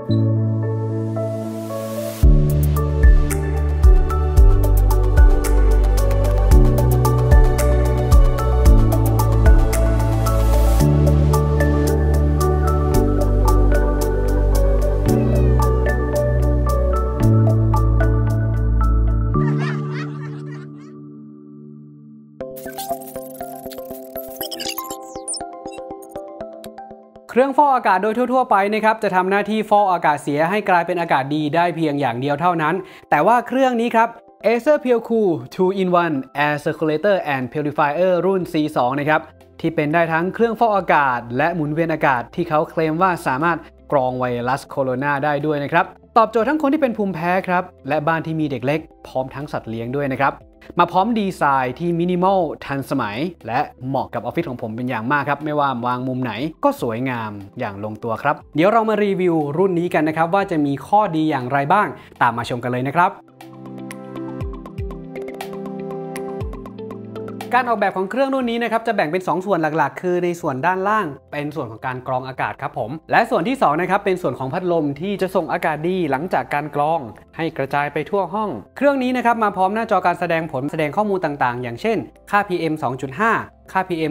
เครื่องฟอกอากาศโดยทั่วๆไปนะครับจะทำหน้าที่ฟอกอากาศเสียให้กลายเป็นอากาศดีได้เพียงอย่างเดียวเท่านั้นแต่ว่าเครื่องนี้ครับ Acer PureCool 2-in-1 Air Circulator and Purifier รุ่น C2 นะครับที่เป็นได้ทั้งเครื่องฟอกอากาศและหมุนเวียนอากาศที่เขาเคลมว่าสามารถกรองไวรัสโคโรนาได้ด้วยนะครับตอบโจทย์ทั้งคนที่เป็นภูมิแพ้ครับและบ้านที่มีเด็กเล็กพร้อมทั้งสัตว์เลี้ยงด้วยนะครับมาพร้อมดีไซน์ที่มินิมอลทันสมัยและเหมาะกับออฟฟิศของผมเป็นอย่างมากครับไม่ว่าวางมุมไหนก็สวยงามอย่างลงตัวครับเดี๋ยวเรามารีวิวรุ่นนี้กันนะครับว่าจะมีข้อดีอย่างไรบ้างตามมาชมกันเลยนะครับการออกแบบของเครื่องรุ่นนี้นะครับจะแบ่งเป็น2ส่วนหลักๆคือในส่วนด้านล่างเป็นส่วนของการกรองอากาศครับผมและส่วนที่2นะครับเป็นส่วนของพัดลมที่จะส่งอากาศดีหลังจากการกรองให้กระจายไปทั่วห้องเครื่องนี้นะครับมาพร้อมหน้าจอการแสดงผลแสดงข้อมูลต่างๆอย่างเช่นค่า PM 2.5 ค่า PM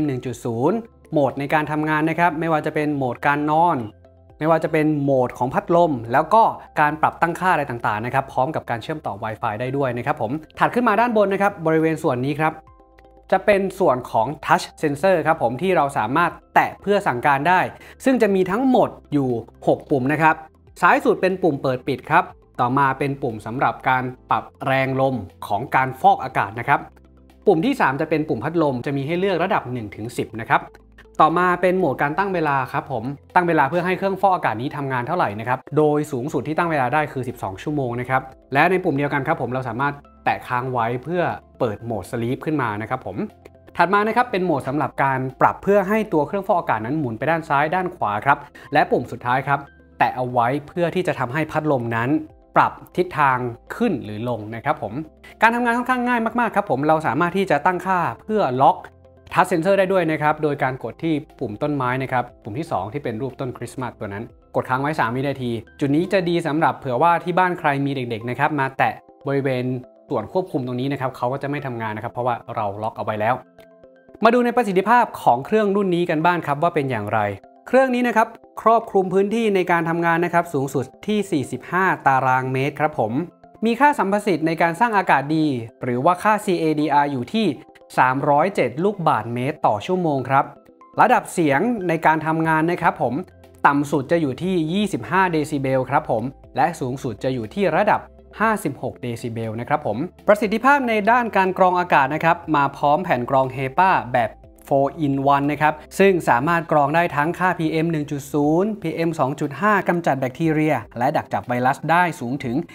1.0 โหมดในการทำงานนะครับไม่ว่าจะเป็นโหมดการนอนไม่ว่าจะเป็นโหมดของพัดลมแล้วก็การปรับตั้งค่าอะไรต่างๆนะครับพร้อมกับการเชื่อมต่อ Wi-Fi ได้ด้วยนะครับผมถัดขึ้นมาด้านบนนะครับบริเวณส่วนนี้ครับจะเป็นส่วนของ Touch Sensor ครับผมที่เราสามารถแตะเพื่อสั่งการได้ซึ่งจะมีทั้งหมดอยู่6ปุ่มนะครับซ้ายสุดเป็นปุ่มเปิดปิดครับต่อมาเป็นปุ่มสำหรับการปรับแรงลมของการฟอกอากาศนะครับปุ่มที่3จะเป็นปุ่มพัดลมจะมีให้เลือกระดับ 1-10 นะครับต่อมาเป็นโหมดการตั้งเวลาครับผมตั้งเวลาเพื่อให้เครื่องฟอกอากาศนี้ทำงานเท่าไหร่นะครับโดยสูงสุดที่ตั้งเวลาได้คือ12ชั่วโมงนะครับและในปุ่มเดียวกันครับผมเราสามารถแตะค้างไว้เพื่อเปิดโหมด Sleep ขึ้นมานะครับผมถัดมานะครับเป็นโหมดสำหรับการปรับเพื่อให้ตัวเครื่องฟอกอากาศนั้นหมุนไปด้านซ้ายด้านขวาครับและปุ่มสุดท้ายครับแตะเอาไว้เพื่อที่จะทำให้พัดลมนั้นปรับทิศทางขึ้นหรือลงนะครับผมการทำงานค่อนข้างง่ายมากๆครับผมเราสามารถที่จะตั้งค่าเพื่อล็อกทัชเซนเซอร์ได้ด้วยนะครับโดยการกดที่ปุ่มต้นไม้นะครับปุ่มที่2ที่เป็นรูปต้นคริสต์มาสตัวนั้นกดค้างไว้3วินาทีจุดนี้จะดีสำหรับเผื่อว่าที่บ้านใครมีเด็กๆนะครับมาแตะบริเวณส่วนควบคุมตรงนี้นะครับเขาก็จะไม่ทำงานนะครับเพราะว่าเราล็อกเอาไว้แล้วมาดูในประสิทธิภาพของเครื่องรุ่นนี้กันบ้างครับว่าเป็นอย่างไรเครื่องนี้นะครับครอบคลุมพื้นที่ในการทำงานนะครับสูงสุดที่45ตารางเมตรครับผมมีค่าสัมประสิทธิ์ในการสร้างอากาศดีหรือว่าค่า CADR อยู่ที่307ลูกบาศก์เมตรต่อชั่วโมงครับระดับเสียงในการทำงานนะครับผมต่ำสุดจะอยู่ที่25เดซิเบลครับผมและสูงสุดจะอยู่ที่ระดับ56เดซิเบลนะครับผมประสิทธิภาพในด้านการกรองอากาศนะครับมาพร้อมแผ่นกรอง HEPA แบบ4-in-1 นะครับซึ่งสามารถกรองได้ทั้งค่า PM 1.0 PM 2.5 กำจัดแบคทีเรียและดักจับไวรัสได้สูงถึง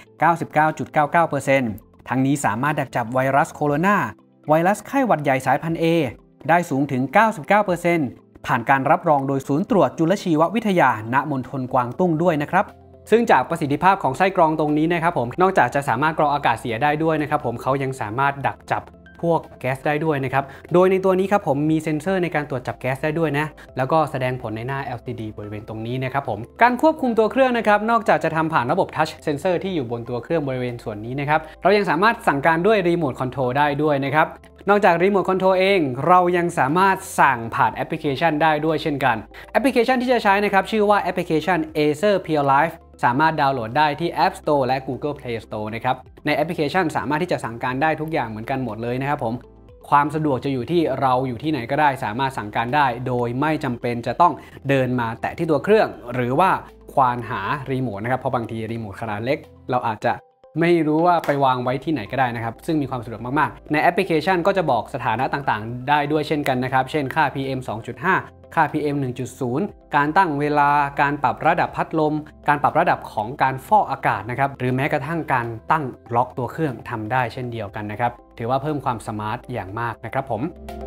99.99% ทั้งนี้สามารถดักจับไวรัสโคโรนาไวรัสไข้หวัดใหญ่สายพันธุ์ A ได้สูงถึง 99% ผ่านการรับรองโดยศูนย์ตรวจจุลชีววิทยาณมณฑลกวางตุ้งด้วยนะครับซึ่งจากประสิทธิภาพของไส้กรองตรงนี้นะครับผมนอกจากจะสามารถกรองอากาศเสียได้ด้วยนะครับผมเขายังสามารถดักจับพวกแก๊สได้ด้วยนะครับโดยในตัวนี้ครับผมมีเซ็นเซอร์ในการตรวจจับแก๊สได้ด้วยนะแล้วก็แสดงผลในหน้า LCD บริเวณตรงนี้นะครับผมการควบคุมตัวเครื่องนะครับนอกจากจะทำผ่านระบบ Touch Sensor ที่อยู่บนตัวเครื่องบริเวณส่วนนี้นะครับเรายังสามารถสั่งการด้วยรีโมทคอนโทรลได้ด้วยนะครับนอกจากรีโมทคอนโทรลเองเรายังสามารถสั่งผ่านแอปพลิเคชันได้ด้วยเช่นกันแอปพลิเคชันที่จะใช้นะครับชื่อว่าแอปพลิเคชัน Acer Pure Life สามารถดาวน์โหลดได้ที่ App Store และ Google Play Store นะครับในแอปพลิเคชันสามารถที่จะสั่งการได้ทุกอย่างเหมือนกันหมดเลยนะครับผมความสะดวกจะอยู่ที่เราอยู่ที่ไหนก็ได้สามารถสั่งการได้โดยไม่จำเป็นจะต้องเดินมาแตะที่ตัวเครื่องหรือว่าควานหารีโมทนะครับเพราะบางทีรีโมทขนาดเล็กเราอาจจะไม่รู้ว่าไปวางไว้ที่ไหนก็ได้นะครับซึ่งมีความสะดวกมากๆในแอปพลิเคชันก็จะบอกสถานะต่างๆได้ด้วยเช่นกันนะครับเช่นค่า PM 2.5 ค่า PM 1.0 การตั้งเวลาการปรับระดับพัดลมการปรับระดับของการฟอกอากาศนะครับหรือแม้กระทั่งการตั้งล็อกตัวเครื่องทำได้เช่นเดียวกันนะครับถือว่าเพิ่มความสมาร์ทอย่างมากนะครับผม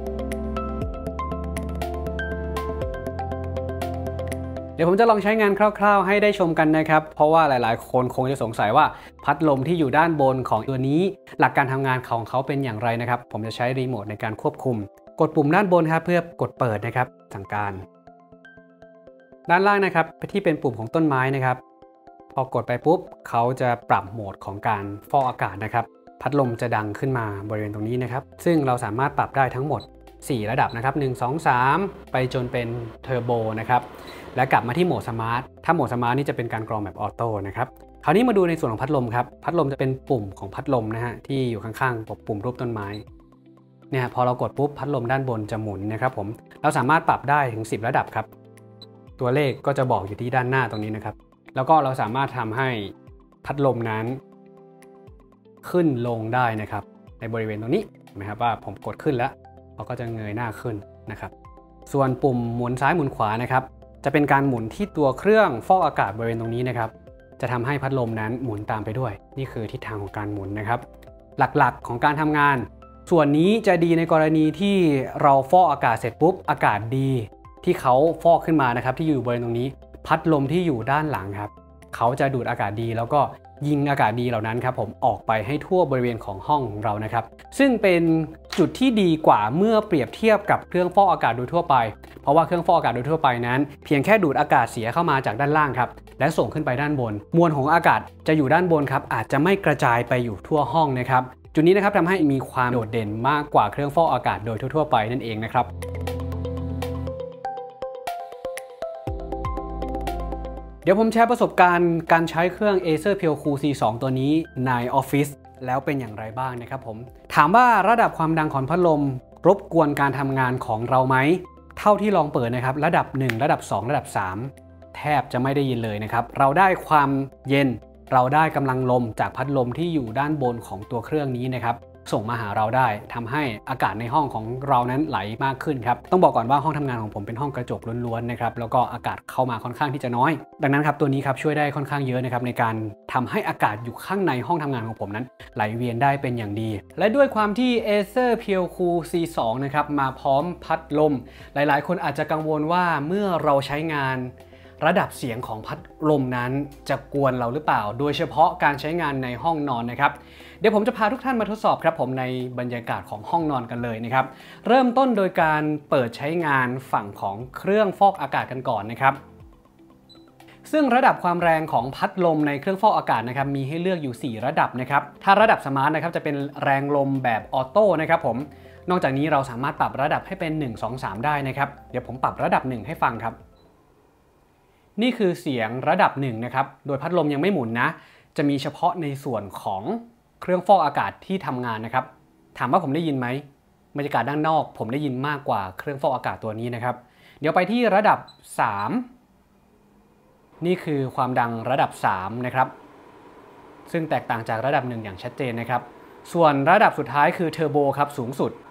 เดี๋ยวผมจะลองใช้งานคร่าวๆให้ได้ชมกันนะครับเพราะว่าหลายๆคนคงจะสงสัยว่าพัดลมที่อยู่ด้านบนของตัวนี้หลักการทำงานของเขาเป็นอย่างไรนะครับผมจะใช้รีโมทในการควบคุมกดปุ่มด้านบนครับเพื่อกดเปิดนะครับสั่งการด้านล่างนะครับที่เป็นปุ่มของต้นไม้นะครับพอกดไปปุ๊บเขาจะปรับโหมดของการฟอกอากาศนะครับพัดลมจะดังขึ้นมาบริเวณตรงนี้นะครับซึ่งเราสามารถปรับได้ทั้งหมด4ระดับนะครับ1 2 3ไปจนเป็นเทอร์โบนะครับและกลับมาที่โหมดสมาร์ทถ้าโหมดสมาร์ทนี่จะเป็นการกรองแบบออโต้นะครับคราวนี้มาดูในส่วนของพัดลมครับพัดลมจะเป็นปุ่มของพัดลมนะฮะที่อยู่ข้างๆปุ่มรูปต้นไม้เนี่ยพอเรากดปุ๊บพัดลมด้านบนจะหมุนนะครับผมเราสามารถปรับได้ถึง10ระดับครับตัวเลขก็จะบอกอยู่ที่ด้านหน้าตรงนี้นะครับแล้วก็เราสามารถทำให้พัดลมนั้นขึ้นลงได้นะครับในบริเวณตรงนี้นะครับว่าผมกดขึ้นแล้วเขาก็จะเงยหน้าขึ้นนะครับส่วนปุ่มหมุนซ้ายหมุนขวานะครับจะเป็นการหมุนที่ตัวเครื่องฟอกอากาศบริเวณตรงนี้นะครับจะทำให้พัดลมนั้นหมุนตามไปด้วยนี่คือทิศทางของการหมุนนะครับหลักๆของการทำงานส่วนนี้จะดีในกรณีที่เราฟอกอากาศเสร็จปุ๊บอากาศดีที่เขาฟอกขึ้นมานะครับที่อยู่บริเวณตรงนี้พัดลมที่อยู่ด้านหลังครับเขาจะดูดอากาศดีแล้วก็ยิงอากาศดีเหล่านั้นครับผมออกไปให้ทั่วบริเวณของห้องของเรานะครับซึ่งเป็นจุดที่ดีกว่าเมื่อเปรียบเทียบกับเครื่องฟอกอากาศโดยทั่วไปเพราะว่าเครื่องฟอกอากาศโดยทั่วไปนั้นเพียงแค่ดูดอากาศเสียเข้ามาจากด้านล่างครับและส่งขึ้นไปด้านบนมวลของอากาศจะอยู่ด้านบนครับอาจจะไม่กระจายไปอยู่ทั่วห้องนะครับจุดนี้นะครับทำให้มีความโดดเด่นมากกว่าเครื่องฟอกอากาศโดยทั่วไปนั่นเองนะครับเดี๋ยวผมแชร์ประสบการณ์การใช้เครื่อง Acer PureCool C2 ตัวนี้ในออฟฟิศแล้วเป็นอย่างไรบ้างนะครับผมถามว่าระดับความดังของพัดลมรบกวนการทำงานของเราไหมเท่าที่ลองเปิดนะครับระดับ1ระดับ2ระดับ3แทบจะไม่ได้ยินเลยนะครับเราได้ความเย็นเราได้กำลังลมจากพัดลมที่อยู่ด้านบนของตัวเครื่องนี้นะครับส่งมาหาเราได้ทำให้อากาศในห้องของเรานั้นไหลมากขึ้นครับต้องบอกก่อนว่าห้องทำงานของผมเป็นห้องกระจกล้วนๆนะครับแล้วก็อากาศเข้ามาค่อนข้างที่จะน้อยดังนั้นครับตัวนี้ครับช่วยได้ค่อนข้างเยอะนะครับในการทำให้อากาศอยู่ข้างในห้องทำงานของผมนั้นไหลเวียนได้เป็นอย่างดีและด้วยความที่ Acer PureCool C2 นะครับมาพร้อมพัดลมหลายๆคนอาจจะกังวลว่าเมื่อเราใช้งานระดับเสียงของพัดลมนั้นจะกวนเราหรือเปล่าโดยเฉพาะการใช้งานในห้องนอนนะครับเดี๋ยวผมจะพาทุกท่านมาทดสอบครับผมในบรรยากาศของห้องนอนกันเลยนะครับเริ่มต้นโดยการเปิดใช้งานฝั่งของเครื่องฟอกอากาศกันก่อนนะครับซึ่งระดับความแรงของพัดลมในเครื่องฟอกอากาศนะครับมีให้เลือกอยู่4ระดับนะครับถ้าระดับสมาร์ทนะครับจะเป็นแรงลมแบบออโต้นะครับผมนอกจากนี้เราสามารถปรับระดับให้เป็น1 2 3ได้นะครับเดี๋ยวผมปรับระดับ1ให้ฟังครับนี่คือเสียงระดับ1นะครับโดยพัดลมยังไม่หมุนนะจะมีเฉพาะในส่วนของเครื่องฟอกอากาศที่ทำงานนะครับถามว่าผมได้ยินไหมบรรยากาศด้านนอกผมได้ยินมากกว่าเครื่องฟอกอากาศตัวนี้นะครับเดี๋ยวไปที่ระดับ3นี่คือความดังระดับ3นะครับซึ่งแตกต่างจากระดับ1อย่างชัดเจนนะครับส่วนระดับสุดท้ายคือเทอร์โบครับสูงสุด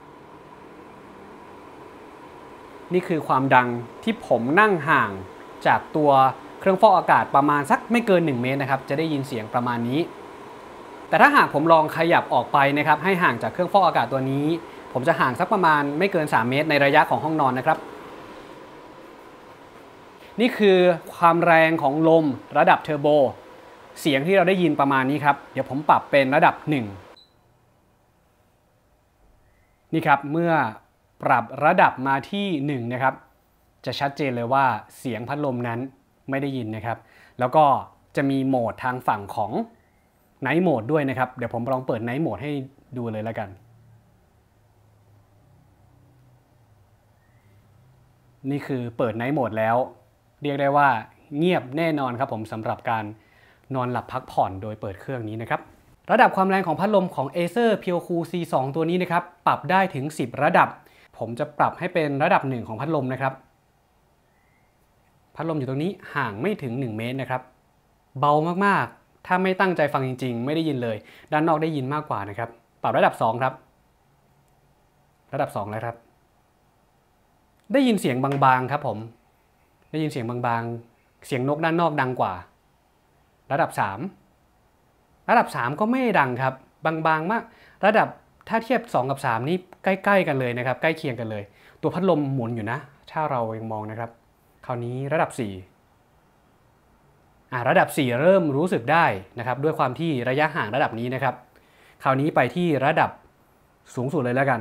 นี่คือความดังที่ผมนั่งห่างจากตัวเครื่องฟอกอากาศประมาณสักไม่เกิน1 เมตรนะครับจะได้ยินเสียงประมาณนี้แต่ถ้าหากผมลองขยับออกไปนะครับให้ห่างจากเครื่องฟอกอากาศตัวนี้ผมจะห่างสักประมาณไม่เกิน3 เมตรในระยะของห้องนอนนะครับนี่คือความแรงของลมระดับเทอร์โบเสียงที่เราได้ยินประมาณนี้ครับเดี๋ยวผมปรับเป็นระดับ1นี่ครับเมื่อปรับระดับมาที่1นะครับจะชัดเจนเลยว่าเสียงพัดลมนั้นไม่ได้ยินนะครับแล้วก็จะมีโหมดทางฝั่งของไนท์โหมดด้วยนะครับเดี๋ยวผมลองเปิดไนท์โหมดให้ดูเลยแล้วกันนี่คือเปิดไนท์โหมดแล้วเรียกได้ว่าเงียบแน่นอนครับผมสำหรับการนอนหลับพักผ่อนโดยเปิดเครื่องนี้นะครับระดับความแรงของพัดลมของ Acer PureCool C2 ตัวนี้นะครับปรับได้ถึง10ระดับผมจะปรับให้เป็นระดับ1ของพัดลมนะครับพัดลมอยู่ตรงนี้ห่างไม่ถึง1 เมตรนะครับเบามากๆถ้าไม่ตั้งใจฟังจริงๆไม่ได้ยินเลยด้านนอกได้ยินมากกว่านะครับปรับระดับ2ครับระดับ2แล้วครับได้ยินเสียงบางๆครับผมได้ยินเสียงบางๆเสียงนกด้านนอกดังกว่าระดับ3ระดับ3ก็ไม่ดังครับบางๆมากระดับถ้าเทียบ2กับ3นี่ใกล้ๆกันเลยนะครับใกล้เคียงกันเลยตัวพัดลมหมุนอยู่นะถ้าเรายังมองนะครับคราวนี้ระดับ4ระดับ4เริ่มรู้สึกได้นะครับด้วยความที่ระยะห่างระดับนี้นะครับคราวนี้ไปที่ระดับสูงสุดเลยแล้วกัน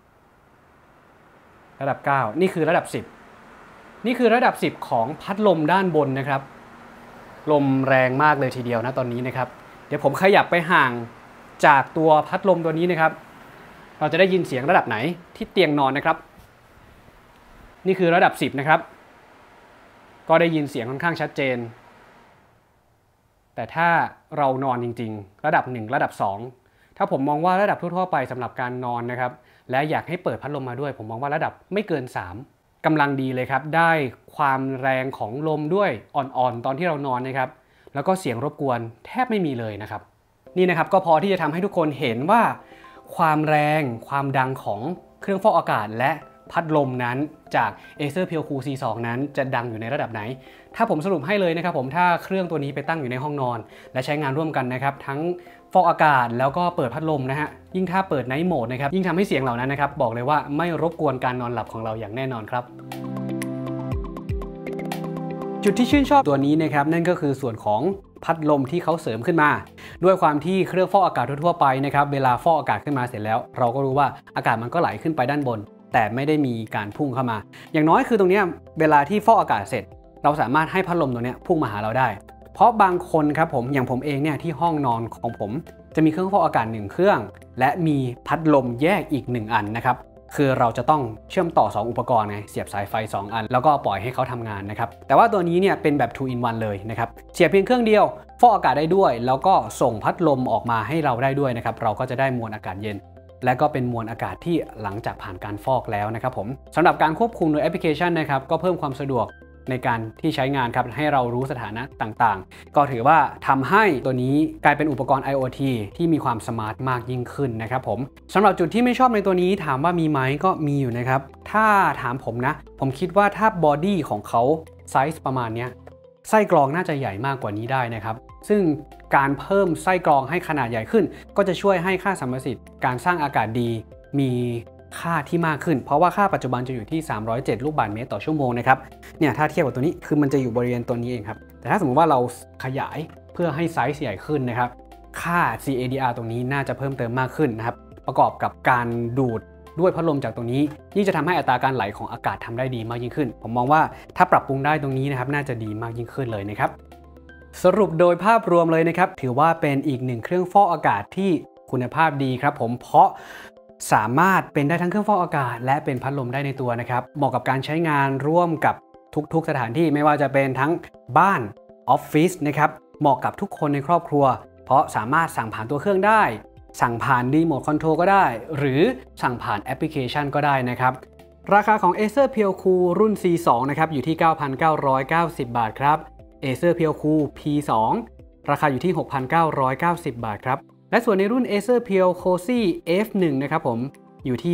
ระดับ9นี่คือระดับ10นี่คือระดับ10ของพัดลมด้านบนนะครับลมแรงมากเลยทีเดียวนะตอนนี้นะครับเดี๋ยวผมขยับไปห่างจากตัวพัดลมตัวนี้นะครับเราจะได้ยินเสียงระดับไหนที่เตียงนอนนะครับนี่คือระดับ10นะครับก็ได้ยินเสียงค่อนข้างชัดเจนแต่ถ้าเรานอนจริงๆระดับ1ระดับ2ถ้าผมมองว่าระดับทั่วๆไปสำหรับการนอนนะครับและอยากให้เปิดพัดลมมาด้วยผมมองว่าระดับไม่เกิน3กำลังดีเลยครับได้ความแรงของลมด้วยอ่อนๆตอนที่เรานอนนะครับแล้วก็เสียงรบกวนแทบไม่มีเลยนะครับนี่นะครับก็พอที่จะทำให้ทุกคนเห็นว่าความแรงความดังของเครื่องฟอกอากาศและพัดลมนั้นจาก Acer PureCool C2 นั้นจะดังอยู่ในระดับไหนถ้าผมสรุปให้เลยนะครับผมถ้าเครื่องตัวนี้ไปตั้งอยู่ในห้องนอนและใช้งานร่วมกันนะครับทั้งฟอกอากาศแล้วก็เปิดพัดลมนะฮะยิ่งถ้าเปิดไนท์โหมดนะครับยิ่งทำให้เสียงเหล่านั้นนะครับบอกเลยว่าไม่รบกวนการนอนหลับของเราอย่างแน่นอนครับจุดที่ชื่นชอบตัวนี้นะครับนั่นก็คือส่วนของพัดลมที่เขาเสริมขึ้นมาด้วยความที่เครื่องฟอกอากาศทั่วไปนะครับเวลาฟอกอากาศขึ้นมาเสร็จแล้วเราก็รู้ว่าอากาศมันก็ไหลขึ้นไปด้านบนแต่ไม่ได้มีการพุ่งเข้ามาอย่างน้อยคือตรงนี้เวลาที่ฟอกอากาศเสร็จเราสามารถให้พัดลมตัวนี้พุ่งมาหาเราได้เพราะบางคนครับผมอย่างผมเองเนี่ยที่ห้องนอนของผมจะมีเครื่องฟอกอากาศ1เครื่องและมีพัดลมแยกอีก1อันนะครับคือเราจะต้องเชื่อมต่อ2อุปกรณ์ไงเสียบสายไฟ2อันแล้วก็ปล่อยให้เขาทำงานนะครับแต่ว่าตัวนี้เนี่ยเป็นแบบ 2 in 1เลยนะครับเสียบเพียงเครื่องเดียวฟอกอากาศได้ด้วยแล้วก็ส่งพัดลมออกมาให้เราได้ด้วยนะครับเราก็จะได้มวลอากาศเย็นและก็เป็นมวลอากาศที่หลังจากผ่านการฟอกแล้วนะครับผมสำหรับการควบคุมโดยแอปพลิเคชันนะครับก็เพิ่มความสะดวกในการที่ใช้งานครับให้เรารู้สถานะต่างๆก็ถือว่าทำให้ตัวนี้กลายเป็นอุปกรณ์ IoT ที่มีความสมาร์ทมากยิ่งขึ้นนะครับผมสำหรับจุดที่ไม่ชอบในตัวนี้ถามว่ามีไหมก็มีอยู่นะครับถ้าถามผมนะผมคิดว่าถ้าบอดี้ของเขาไซส์ประมาณนี้ไส้กรองน่าจะใหญ่มากกว่านี้ได้นะครับซึ่งการเพิ่มไส้กรองให้ขนาดใหญ่ขึ้นก็จะช่วยให้ค่าสัมประสิทธิ์การสร้างอากาศดีมีค่าที่มากขึ้นเพราะว่าค่าปัจจุบันจะอยู่ที่307ลูกบาศก์เมตรต่อชั่วโมงนะครับเนี่ยถ้าเทียบกับตัวนี้คือมันจะอยู่บริเวณตัวนี้เองครับแต่ถ้าสมมติว่าเราขยายเพื่อให้ไซส์ใหญ่ขึ้นนะครับค่า CADR ตรงนี้น่าจะเพิ่มเติมมากขึ้นนะครับประกอบกับการดูดด้วยพัดลมจากตรงนี้ยิ่งจะทำให้อัตราการไหลของอากาศทำได้ดีมากยิ่งขึ้นผมมองว่าถ้าปรับปรุงได้ตรงนี้นะครับน่าจะดีมากยิ่งขึ้นเลยนะครับสรุปโดยภาพรวมเลยนะครับถือว่าเป็นอีกหนึ่งเครื่องฟอกอากาศที่คุณภาพดีครับผมเพราะสามารถเป็นได้ทั้งเครื่องฟอกอากาศและเป็นพัดลมได้ในตัวนะครับเหมาะกับการใช้งานร่วมกับทุกๆสถานที่ไม่ว่าจะเป็นทั้งบ้านออฟฟิศนะครับเหมาะกับทุกคนในครอบครัวเพราะสามารถสั่งผ่านตัวเครื่องได้สั่งผ่านรีโมทคอนโทรลก็ได้หรือสั่งผ่านแอปพลิเคชันก็ได้นะครับราคาของ Acer PureCool รุ่น C2 นะครับอยู่ที่ 9,990 บาทครับ Acer PureCool P2 ราคาอยู่ที่ 6,990 บาทครับและส่วนในรุ่น Acer PureCool F1 นะครับผมอยู่ที่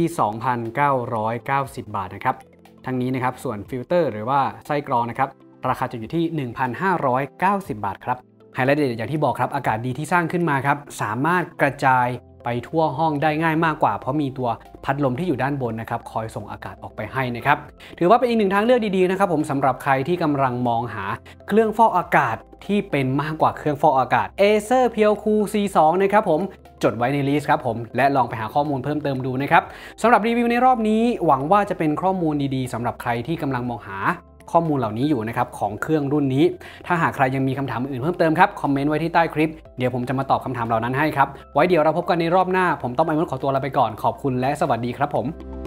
2,990 บาทนะครับทั้งนี้นะครับส่วนฟิลเตอร์หรือว่าไส้กรองนะครับราคาจะอยู่ที่ 1,590 บาทครับไฮไลท์เด็ดอย่างที่บอกครับอากาศดีที่สร้างขึ้นมาครับสามารถกระจายไปทั่วห้องได้ง่ายมากกว่าเพราะมีตัวพัดลมที่อยู่ด้านบนนะครับคอยส่งอากาศออกไปให้นะครับถือว่าเป็นอีกหนึ่งทางเลือกดีๆนะครับผมสำหรับใครที่กำลังมองหาเครื่องฟอกอากาศที่เป็นมากกว่าเครื่องฟอกอากาศ Acer PureCool C2 นะครับผมจดไว้ในลิสต์ครับผมและลองไปหาข้อมูลเพิ่มเติมดูนะครับสำหรับรีวิวในรอบนี้หวังว่าจะเป็นข้อมูลดีๆสำหรับใครที่กำลังมองหาข้อมูลเหล่านี้อยู่นะครับของเครื่องรุ่นนี้ถ้าหากใครยังมีคำถามอื่นเพิ่มเติมครับคอมเมนต์ไว้ที่ใต้คลิปเดี๋ยวผมจะมาตอบคำถามเหล่านั้นให้ครับไว้เดี๋ยวเราพบกันในรอบหน้าผมต้องไปขอตัวลาไปก่อนขอบคุณและสวัสดีครับผม